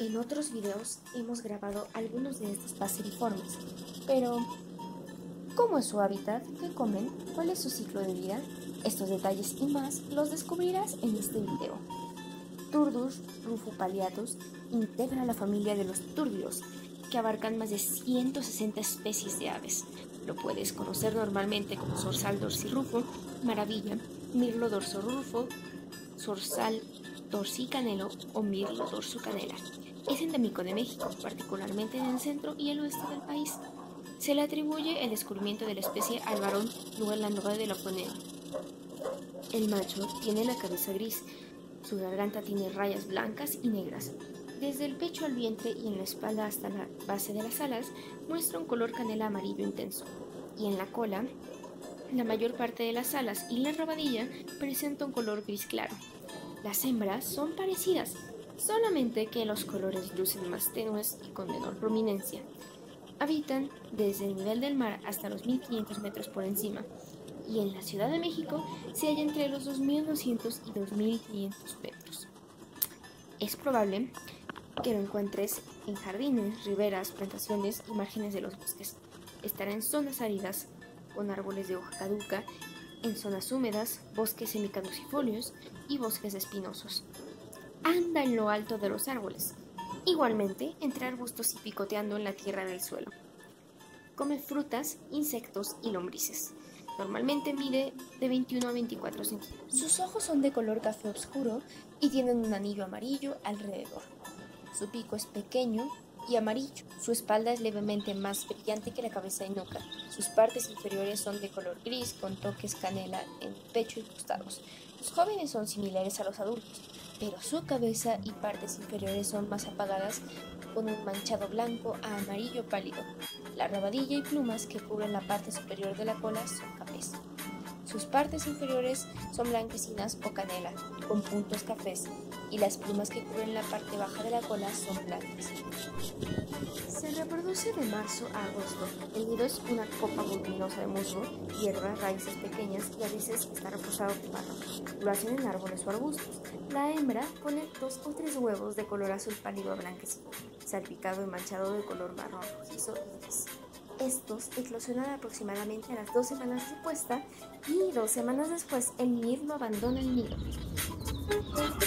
En otros videos hemos grabado algunos de estos paseriformes, pero ¿cómo es su hábitat? ¿Qué comen? ¿Cuál es su ciclo de vida? Estos detalles y más los descubrirás en este video. Turdus rufopalliatus integra la familia de los túrdidos, que abarcan más de 160 especies de aves. Lo puedes conocer normalmente como zorzal dorsirrufo, maravilla, mirlo dorsorrufo, zorzal dorsicanelo o mirlo dorsocanela. Es endémico de México, particularmente en el centro y el oeste del país. Se le atribuye el descubrimiento de la especie al barón Luelandroit de la Fonea. El macho tiene la cabeza gris, su garganta tiene rayas blancas y negras. Desde el pecho al vientre y en la espalda hasta la base de las alas muestra un color canela amarillo intenso. Y en la cola, la mayor parte de las alas y la rabadilla presenta un color gris claro. Las hembras son parecidas, solamente que los colores lucen más tenues y con menor prominencia. Habitan desde el nivel del mar hasta los 1500 metros por encima, y en la Ciudad de México se halla entre los 2200 y 2500 metros. Es probable que lo encuentres en jardines, riberas, plantaciones y márgenes de los bosques. Estará en zonas áridas, con árboles de hoja caduca, en zonas húmedas, bosques semicaducifolios y bosques espinosos. Anda en lo alto de los árboles, igualmente entre arbustos y picoteando en la tierra del suelo. Come frutas, insectos y lombrices. Normalmente mide de 21 a 24 centímetros. Sus ojos son de color café oscuro y tienen un anillo amarillo alrededor. Su pico es pequeño y amarillo. Su espalda es levemente más brillante que la cabeza y nuca. Sus partes inferiores son de color gris con toques canela en pecho y costados. Los jóvenes son similares a los adultos, pero su cabeza y partes inferiores son más apagadas con un manchado blanco a amarillo pálido. La rabadilla y plumas que cubren la parte superior de la cola son cafés. Sus partes inferiores son blanquecinas o canela, con puntos cafés, y las plumas que cubren la parte baja de la cola son blancas. Se reproduce de marzo a agosto. El nido es una copa voluminosa de musgo, hierbas, raíces pequeñas y a veces está reforzado de barro. Lo hacen en árboles o arbustos. La hembra pone 2 o 3 huevos de color azul pálido a blanquecino, salpicado y manchado de color marrón rojizo y gris. Estos eclosionan aproximadamente a las 2 semanas de puesta y 2 semanas después el mirlo abandona el nido.